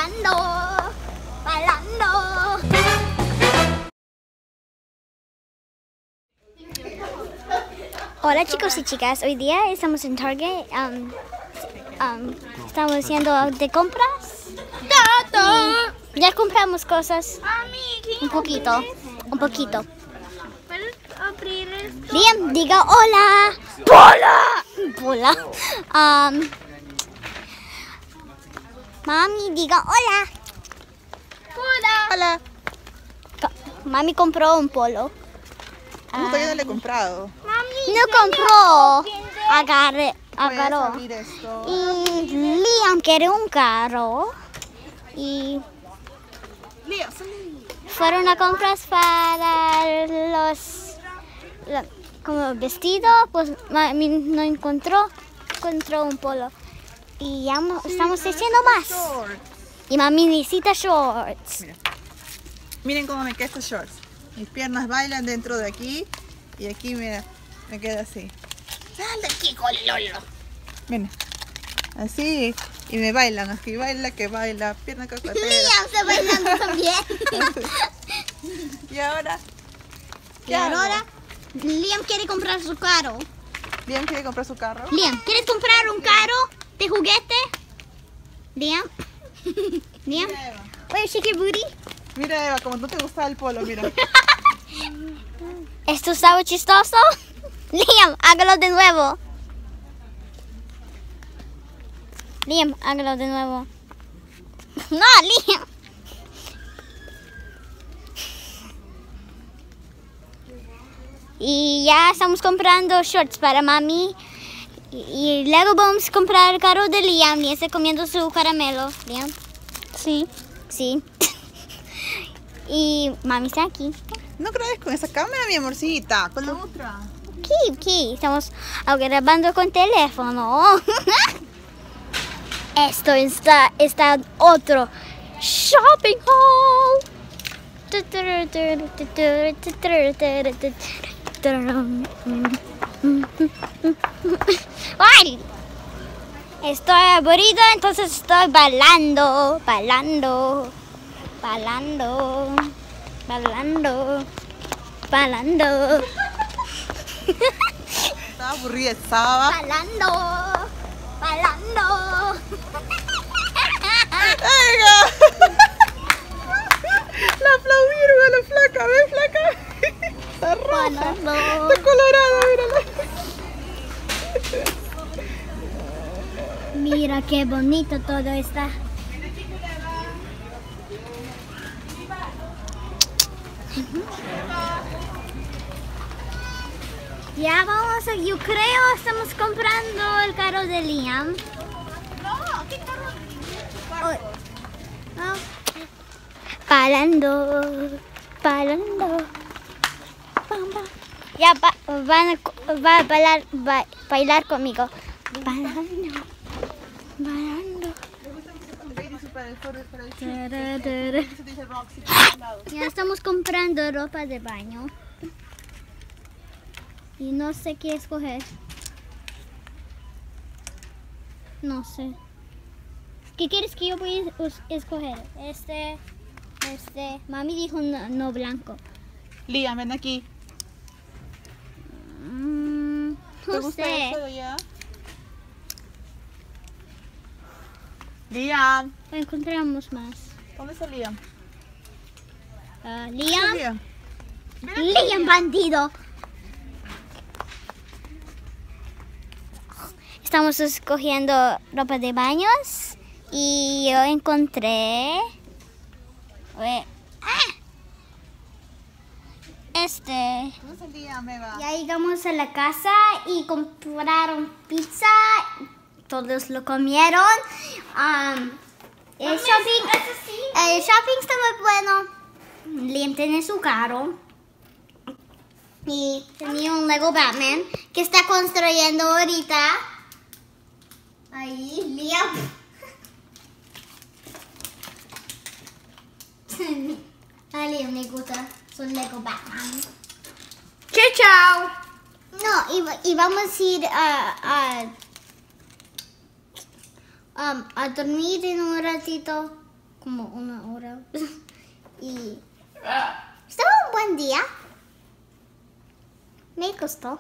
bailando, bailando. Hola chicos y chicas, hoy día estamos en Target, estamos haciendo de compras. Ya compramos cosas, un poquito. ¿Puedes abrir esto? Liam, diga hola. Hola. Mami, diga hola. Hola. Mami compró un polo. Todavía no le he comprado. No compró, agarró. Puedes abrir esto. Y Liam quiere un carro. Y Lía, salí. fueron a compras para como vestido, pues mami no encontró un polo. Y ya estamos haciendo más. Shorts. Y mami necesita shorts. Miren cómo me quedan estos shorts. Mis piernas bailan dentro de aquí. Y aquí, mira, me queda así. Sal de aquí, cololo. Miren. Así. Y me bailan. Aquí baila, que baila. Pierna cocotera. Liam está bailando también. Y ahora. Y ahora Liam quiere comprar su carro. Liam quiere comprar su carro. Liam, ¿quieres comprar un carro de juguete? Liam. Liam. Mira, Eva. Oye, shake your booty. Mira, Eva, como no te gustaba el polo, mira. ¿Esto estaba chistoso? Liam, hágalo de nuevo. Liam, hágalo de nuevo. No, Liam. Y ya estamos comprando shorts para mami. Y luego vamos a comprar el carro de Liam. Y está comiendo su caramelo. Liam. Sí. Sí. Y mami está aquí. No grabes con esa cámara, mi amorcita. Con la otra. Aquí. Estamos grabando con teléfono. Esto está otro shopping haul. ¡Ay! Estoy aburrido, entonces estoy bailando. Estaba aburrida, estaba. Bailando. ¡Venga! La aplaudieron a la flaca, ¿ves, flaca? Está roja. Bailando. Está colorada, mírala. Mira qué bonito todo está. Ya vamos, yo creo estamos comprando el carro de Liam. No, ¿qué carro? Bailando. Ya va a bailar conmigo. Bailando. Ya estamos comprando ropa de baño. Y no sé qué escoger. No sé. ¿Qué quieres que yo voy a escoger? Este. Mami dijo no blanco. Liam, ven aquí. ¿Te No gusta sé. eso ya? Liam. Encontramos más. ¿Dónde está Liam? Liam. Liam. Liam bandido. Estamos escogiendo ropa de baños y yo encontré este. ¿Dónde está Liam, Eva? Ya llegamos a la casa y compraron pizza. Todos lo comieron. El shopping está muy bueno. Liam tiene su carro. Y tenía un Lego Batman que está construyendo ahorita. Ahí, Liam. A Liam le gusta su Lego Batman. Chao. No, y vamos a ir a dormir en un ratito como 1 hora. Y estaba un buen día. Me gustó.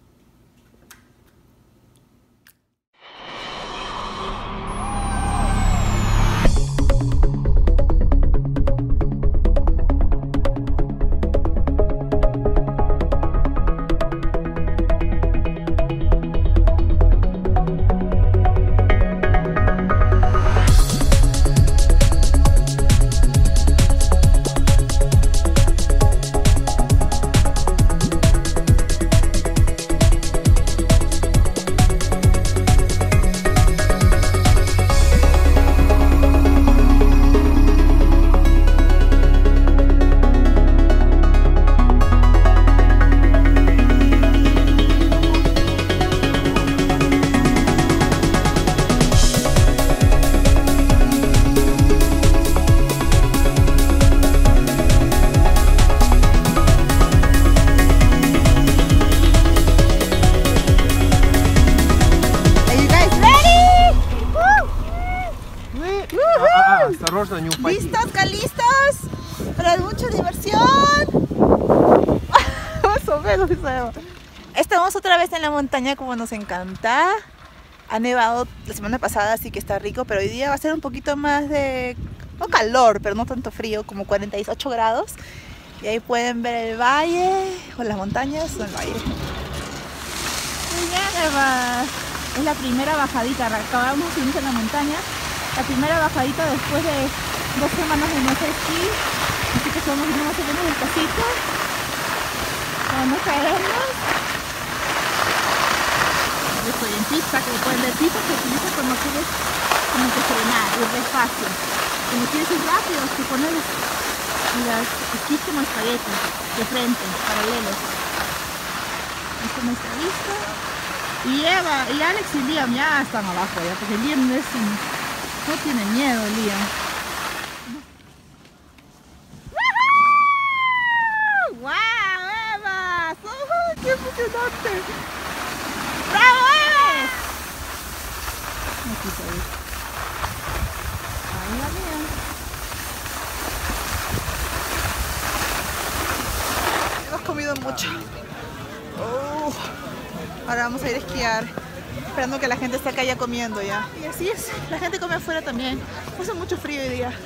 ¿Listos? ¿Listos? Para mucha diversión. Más o menos, dice Eva. Estamos otra vez en la montaña como nos encanta. Ha nevado la semana pasada, así que está rico, pero hoy día va a ser un poquito más de... no calor, pero no tanto frío, como 48 grados. Y ahí pueden ver el valle, o las montañas, o el valle. Muy bien, Eva. Es la primera bajadita, acabamos de subir a la montaña. La primera bajadita después de 2 semanas de no hacer esquí. Así que estamos yendo más o menos despacito para no caernos. Yo estoy en pista, como pueden ver, pista que utilizas cuando quieres como que frenar, ir despacio. Cuando quieres ir rápido, te pones las esquís como espagueti, de frente, paralelos. Esto no está listo. Y Eva, y Alex y Liam ya están abajo, ya, porque Liam no tiene miedo, Liam. ¡Wow, Eva! ¡Qué emocionante! ¡Bravo, Eva! Aquí está bien. Ahí va Liam. Hemos comido mucho. Ahora vamos a ir a esquiar, esperando que la gente esté acá ya comiendo ya. Y así es, la gente come afuera también. Hace mucho frío hoy día.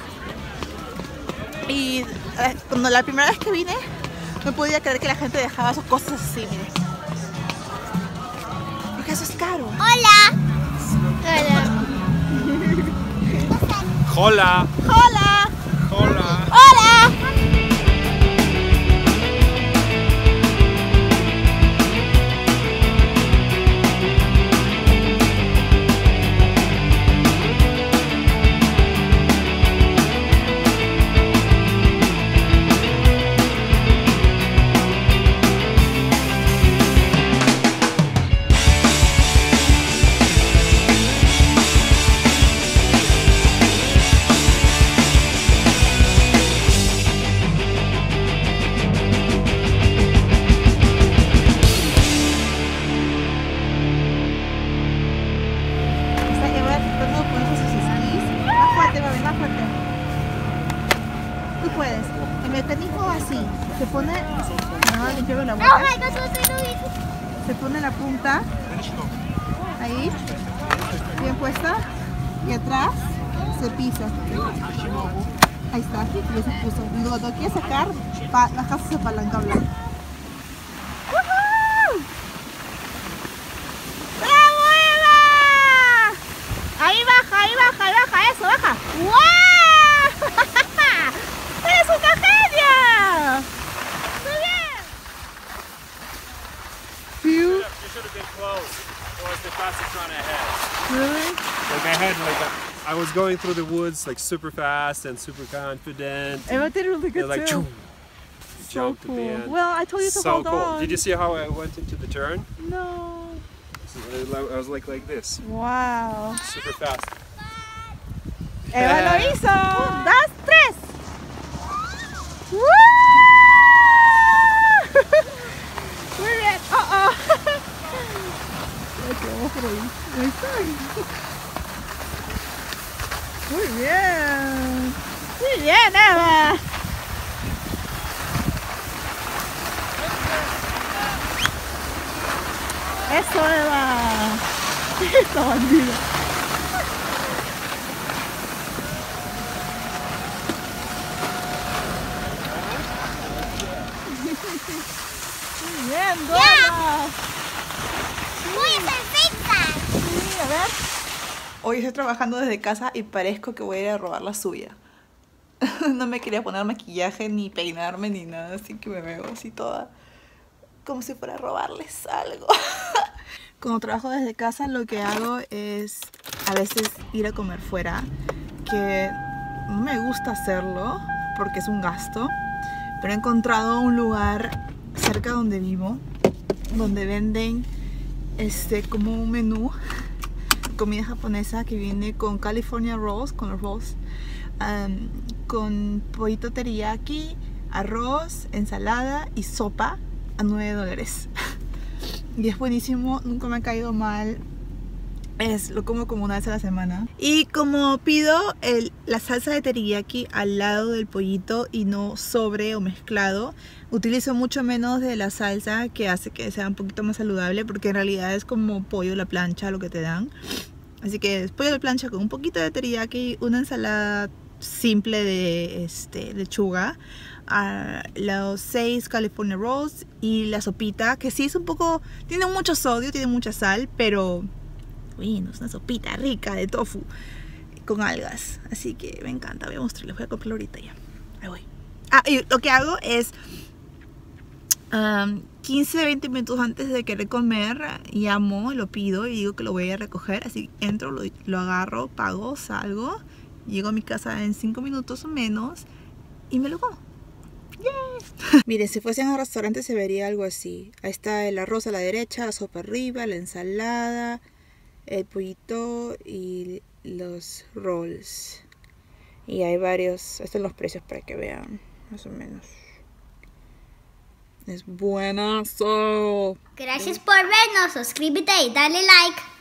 Y cuando la primera vez que vine, no podía creer que la gente dejaba sus cosas así, miren. Porque eso es caro. Hola. Hola. Hola. ¡Hola! Hola. Hola. Se pone, no, limpiarme la boca. Se pone la punta ahí, bien puesta, y atrás se pisa. Ahí está, ya se puso. Luego cuando quieres sacar, bajas esa palanca blanca. ¡Bravo, Eva! Ahí baja, eso, baja. ¡Wow! ¡Eres una genia! ¡Muy bien! You should have been close. Or was the fastest run ahead? Really? Like I had I was going through the woods like super fast and super confident. Eva did really good like, too. So jumped at the cool. end. Well, I told you to So hold cool. on. Did you see how I went into the turn? No. I was like this. Wow. Super fast. Eva lo hizo. 1, 2, 3. ¡Woo! Muy bien. Vamos por ahí. Ahí está. Muy bien. bien, Eva! ¡Eso, Eva! ¡Esta bandida! ¡Muy bien, Dora! Voy a hacer zigzag. Sí, a ver. Hoy estoy trabajando desde casa y parezco que voy a ir a robar la suya. No me quería poner maquillaje, ni peinarme, ni nada, así que me veo así toda como si fuera a robarles algo. Cuando trabajo desde casa lo que hago es a veces ir a comer fuera, que no me gusta hacerlo porque es un gasto, pero he encontrado un lugar cerca donde vivo donde venden como un menú comida japonesa que viene con California Rolls, con los rolls, con pollito teriyaki, arroz, ensalada y sopa a $9. Y es buenísimo, nunca me ha caído mal. Lo como una vez a la semana. Y como pido la salsa de teriyaki al lado del pollito y no sobre o mezclado, utilizo mucho menos de la salsa, que hace que sea un poquito más saludable, porque en realidad es como pollo a la plancha lo que te dan. Así que es pollo a la plancha con un poquito de teriyaki, una ensalada simple de lechuga, los 6 California Rolls y la sopita, que sí es un poco, tiene mucho sodio, tiene mucha sal, pero bueno, es una sopita rica de tofu con algas, así que me encanta. Voy a mostrarles, voy a comprarlo ahorita ya. Ahí voy. Y lo que hago es 15-20 minutos antes de querer comer, llamo, lo pido y digo que lo voy a recoger. Así entro, lo agarro, pago, salgo, llego a mi casa en 5 minutos o menos y me lo como. ¡Yay! Miren, si fuesen a restaurante se vería algo así. Ahí está el arroz a la derecha, la sopa arriba, la ensalada, el pollito y los rolls. Y hay varios, estos son los precios para que vean más o menos. Es buenazo. Gracias por vernos. Suscríbete y dale like.